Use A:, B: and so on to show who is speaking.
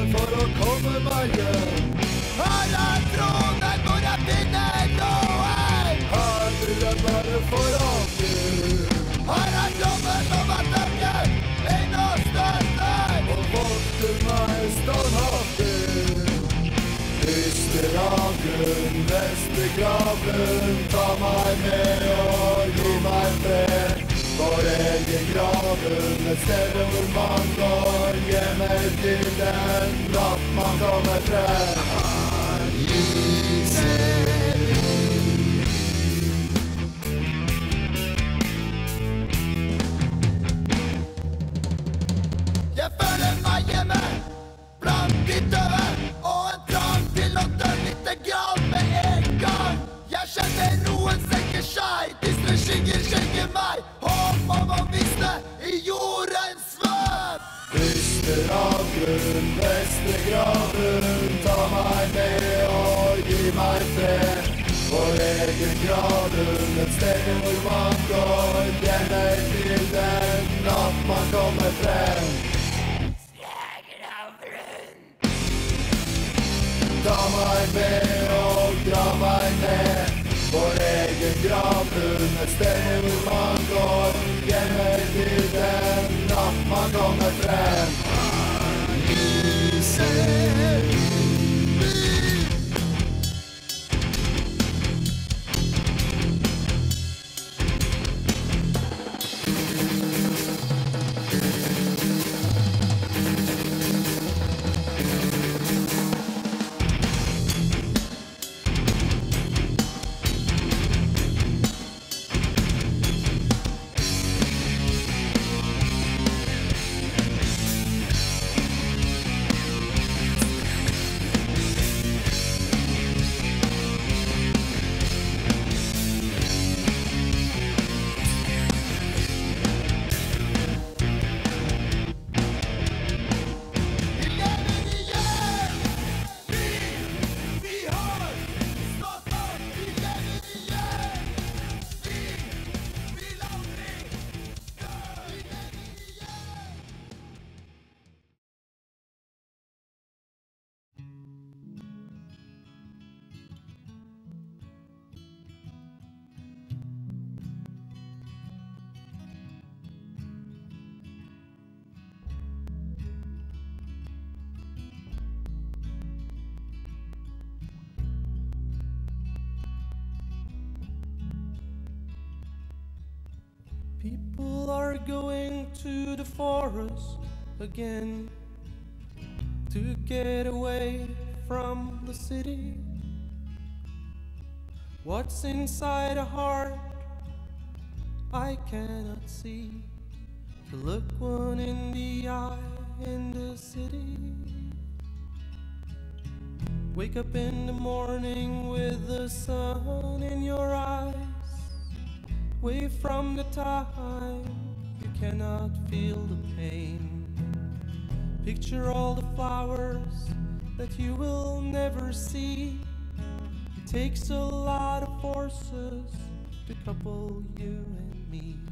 A: klar for å komme meg hjem. Her er Trondheim hvor jeg finner roen. Her vil jeg være for alltid. Her er jobben som er tøkken, eneste sted. Og vokter meg standhaftig. Yster av grunn, Vestergraven, ta meg med og gi meg fred. For egen graven, et sted hvor man går hjemme til den natt man kommer frem. Jeg føler meg hjemme blant de døde, og en trang til å dø lite grann med en gang. Jeg kjenner noen senker seg, dystre skygger skjenker meg, håp om å visne i jordens svøm. Yster av grunn, Vestergraven, ta meg med og gi meg fred. For egen graven, et sted hvor man går hjemme til den natt man kommer frem. Ta meg med og grav meg ned. For egen graven, et sted hvor man går hjemme til den natt man kommer frem.
B: People are going to the forest again to get away from the city. What's inside a heart I cannot see. To look one in the eye in the city. Wake up in the morning with the sun in your eyes. Away from the time you cannot feel the pain. Picture all the flowers that you will never see. It takes a lot of forces to couple you and me.